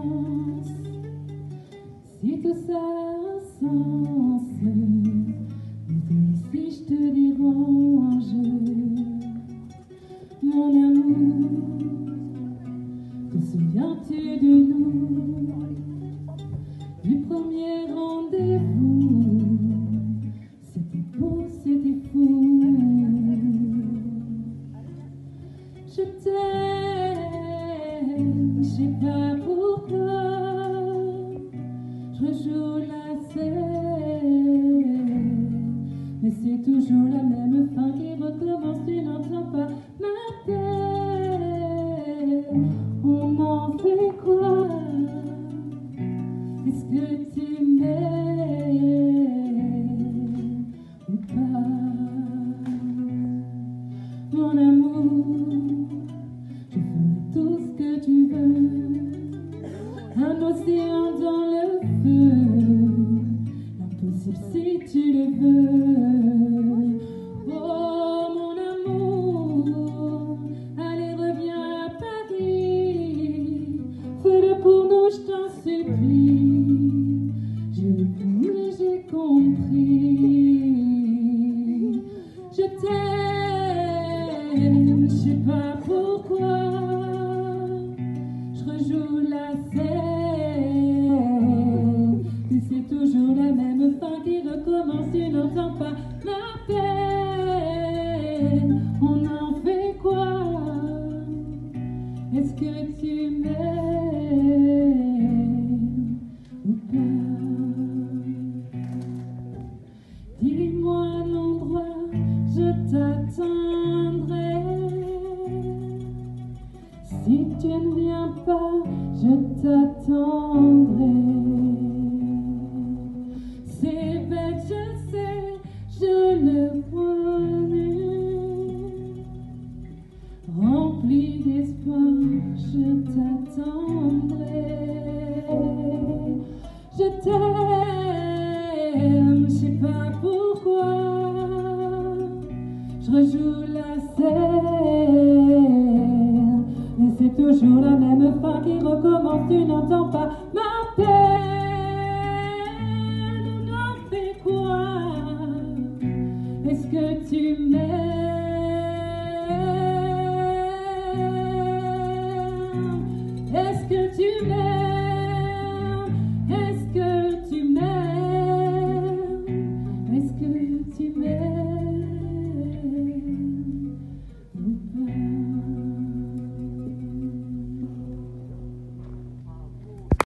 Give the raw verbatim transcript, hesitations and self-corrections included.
sens. Si tout ça a un sens, dis si je te dérange. Mon amour, te souviens-tu de nous, du premier rendez-vous? C'était beau, c'était fou. Je t'aime, je sais pas pourquoi. Je rejoue la scène, mais c'est toujours la même fin qui recommence. Tu n'entends pas ma peine. On en fait quoi? Est-ce que tu m'aimes ou pas? Mon amour, je ferai tout ce que tu veux. Un océan dans le feu, l'impossible si tu le veux. Oh mon amour, allez reviens à Paris, fais-le pour nous, je t'en supplie. J'ai vu, j'ai compris. Je t'aime, je sais pas pourquoi. Je rejoue la scène, mais c'est toujours la même fin qui recommence. Tu n'entends pas ma peine. On en fait quoi? Est-ce que tu m'aimes ou pas? Dis-moi un endroit, je t'attendrai. Si tu ne viens pas, je t'attendrai. C'est bête, je sais, je le connais. Rempli d'espoir, je t'attendrai. Je t'aime, je sais pas pourquoi. Je rejoue